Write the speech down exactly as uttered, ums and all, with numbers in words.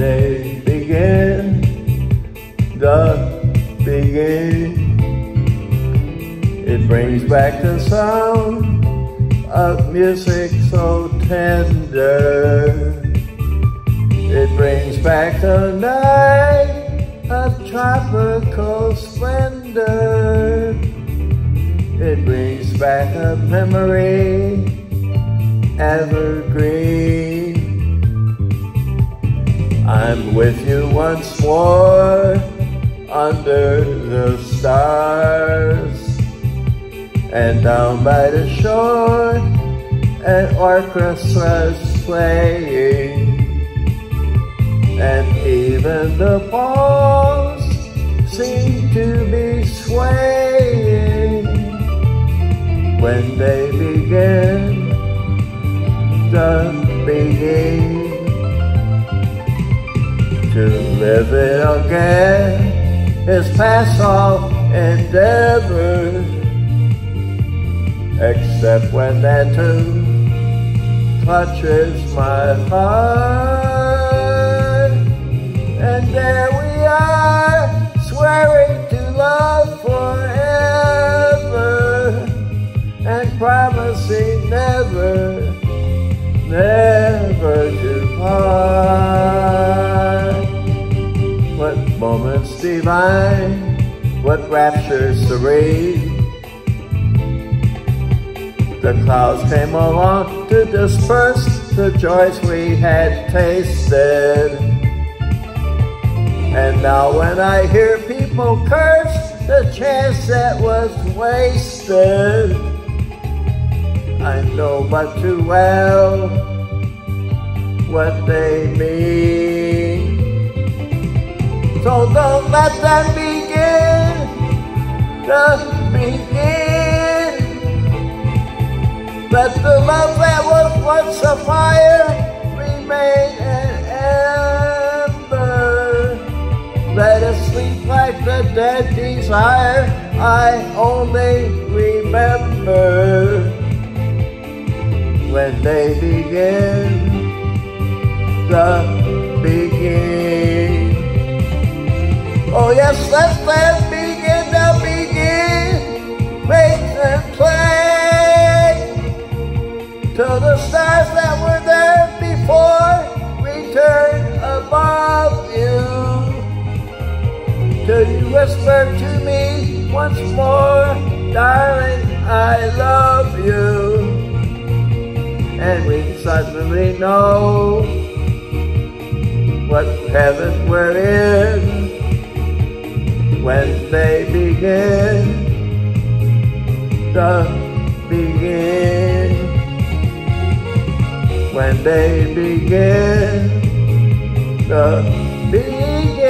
they begin, the beginning, it brings back the sound of music so tender. It brings back the night of tropical splendor. It brings back a memory evergreen. I'm with you once more under the stars, and down by the shore an orchestra's playing, and even the palms seem to be swaying when they begin the beginning. To live it again is past all endeavor, except when that tune touches my heart. And there we are, swearing to love forever, and promising never, never to part. What moments divine, what rapture serene. The clouds came along to disperse the joys we had tasted. And now when I hear people curse the chance that was wasted, I know but too well what they mean. So don't let them begin the begin. Let the love that was once a fire remain an ember. Let it sleep like the dead desire I only remember when they begin the begin. Oh yes, let them begin the begin. Make them play till the stars that were there before return above you. Till you whisper to me once more, darling, I love you. And we suddenly know what heaven we're in when they begin the begin. When they begin the begin.